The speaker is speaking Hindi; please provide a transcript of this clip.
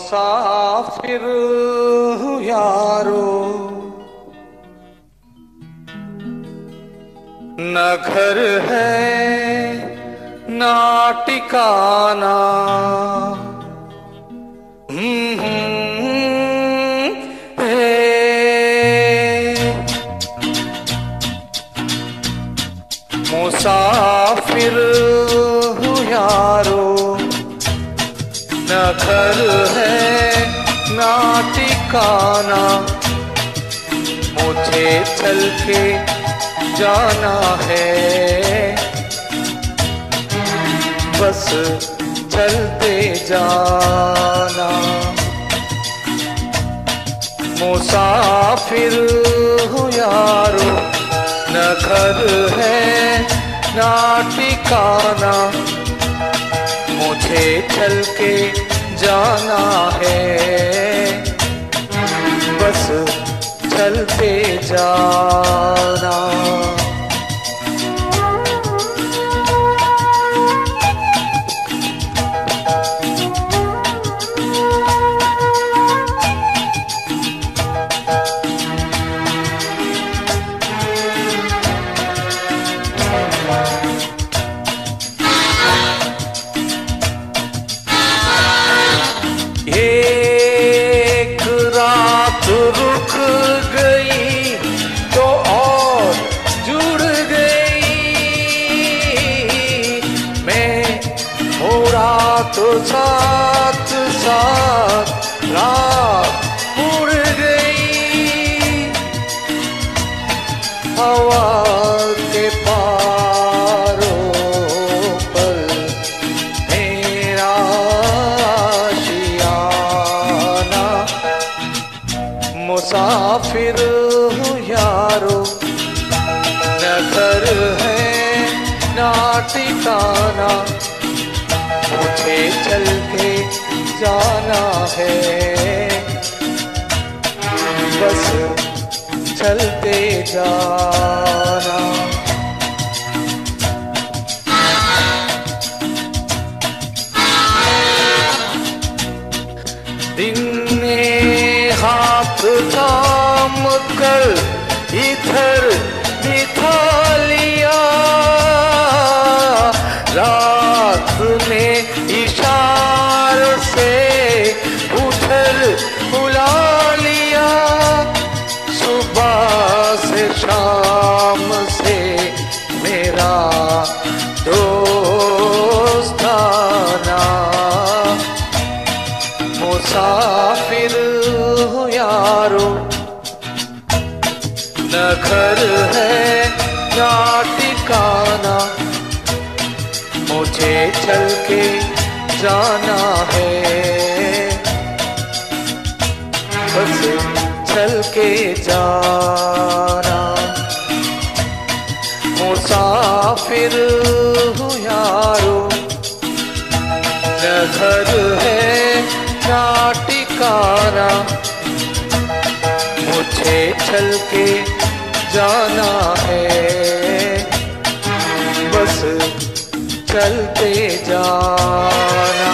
मुसाफिर हूँ यारो, न घर है न ठिकाना। मुसाफिर हूँ यारो, न घर है न ठिकाना। मुझे चल के जाना है, बस चलते जाना। मुसाफिर हूँ यारो, न घर है न ठिकाना। मुझे चल के जाना है, बस चलते जाना। एक रात रुक गई तो और जुड़ गई। मैं हो रात साथ साथ रात उड़ गई। हवा के पारों पर मेरा आशियाना। मुसाफिर हूँ यारो, न घर है न ठिकाना। मुझे चल के जाना है, बस चलते जाना। दिन ने हाथ थाम कर इधर बिठा लिया। रात ने इशारे से उधर बुला लिया। सुबह से शाम से मेरा दोस्ताना। मुसाफिर हूँ यारो, न घर है न ठिकाना। मुझे चल के जाना है, बस चल के जाना। मुसाफिर हूँ यारो, न घर है न ठिकाना। मुझे चल के जाना है, बस चलते जाना।